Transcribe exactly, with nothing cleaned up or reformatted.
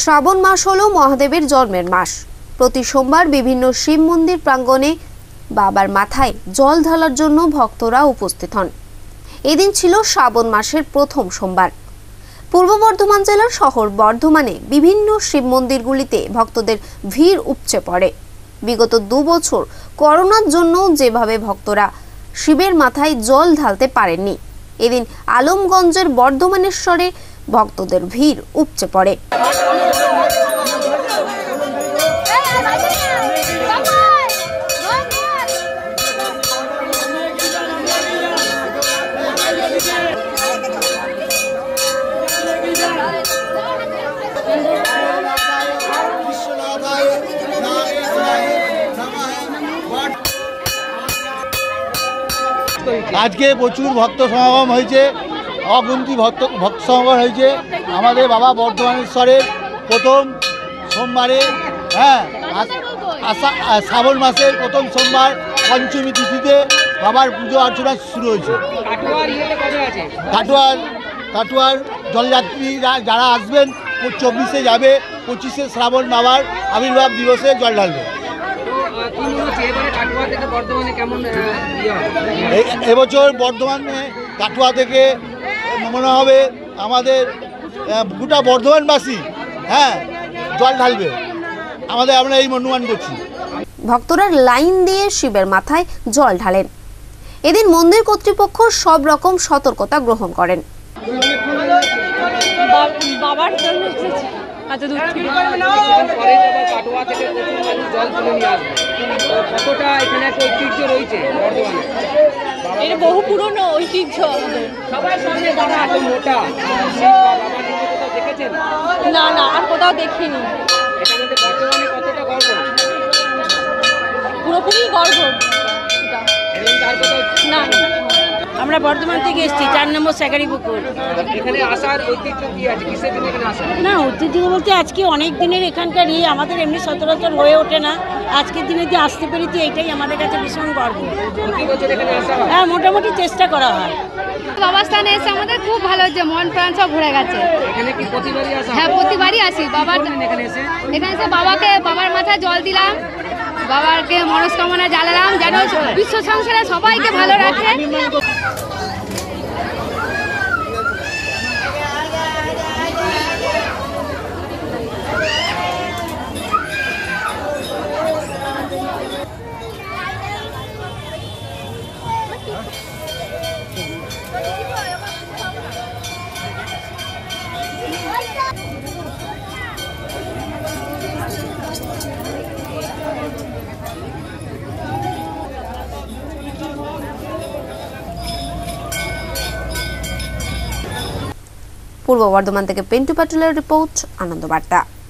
শ্রাবণ মাস হলো মহাদেবের জন্মের মাস। প্রতি সোমবার বিভিন্ন শিব মন্দির প্রাঙ্গণে বাবার মাথায় জল ঢালার জন্য ভক্তরা উপস্থিত হন। এদিন ছিল শ্রাবণ মাসের প্রথম সোমবার। পূর্ব বর্ধমান জেলার শহর বর্ধমানে বিভিন্ন শিব মন্দিরগুলিতে ভক্তদের ভিড় উপচে পড়ে। বিগত দু বছর করোনার জন্য যেভাবে ভক্তরা শিবের মাথায় জল ঢালতে পারেননি, এদিন আলমগঞ্জের বর্ধমানেশ্বরে ভক্তদের ভিড় উপচে পড়ে। আজকে প্রচুর ভক্ত সমাগম হয়েছে, অগুন্তি ভক্ত ভক্ত সমাগম হয়েছে আমাদের বাবা বর্ধমানেশ্বরের প্রথম সোমবারে। হ্যাঁ, শ্রাবণ মাসের প্রথম সোমবার পঞ্চমী তিথিতে বাবার পুজো অর্চনা শুরু হয়েছে। কাটোয়ার কাটোয়ার জলযাত্রীরা যারা আসবেন চব্বিশে যাবে, পঁচিশে শ্রাবণ বাবার আবির্ভাব দিবসে জল ঢালবে। এবছর বর্ধমানে কাটোয়া থেকে মনে হবে আমাদের গোটা বর্ধমানবাসী হ্যাঁ জল ঢালবে, আমাদের আমরা এই অনুমান করছি। ভক্তরা লাইন দিয়ে শিবের মাথায় জল ঢালেন। এদিন মন্দির কর্তৃপক্ষ সব রকম সতর্কতা গ্রহণ করেন। বাবার জন্য এত দূর থেকে কাটোয়া থেকে প্রচুর মানুষ জল তুলে নিয়ে আসবে। কতটা এখানে একটা ঐতিহ্য রয়েছে বর্ধমানে, এটা বহু পুরনো ঐতিহ্য। সবার সামনে যারা এত মোটা বাবার নিচে কোথাও দেখেছেন? না না, আর কোথাও দেখিনি। এটা আমাদের বর্ধমানে কতটা গর্ব, পুরোপুরি গর্ব এটা। এবং তার কোথাও না, আমরা বর্ধমান থেকে এসেছি, চার নম্বর স্যাকারি পুকুর। এখানে আসার ঐতিহ্য কি আছে? কিসের জন্য এখানে আসা? না, ঐতিহ্য বলতে আজকে অনেক দিনের এখানকার ইয়ে, আমাদের এমনি সচরাচর হয়ে ওঠে না। আজকের দিনে যে আসতে পেরেছি এইটাই আমাদের কাছে ভীষণ গর্ব। প্রতি বছর এখানে আসা হয়? হ্যাঁ, মোটামুটি চেষ্টা করা হয়। বাবার স্থানে এসে আমাদের খুব ভালো হচ্ছে, মন প্রাণ সব ঘুরে গেছে। এখানে কি প্রতিবারই আসা? হ্যাঁ, প্রতিবারই আসি। বাবার এখানে এসে এখানে এসে বাবাকে বাবার মাথায় জল দিলাম, বাবাকে মনস্কামনা জানালাম যেন বিশ্ব সংসারে সবাইকে ভালো রাখে। পূর্ব বর্ধমান থেকে পিন্টু পাটুলের রিপোর্ট, আনন্দ বার্তা।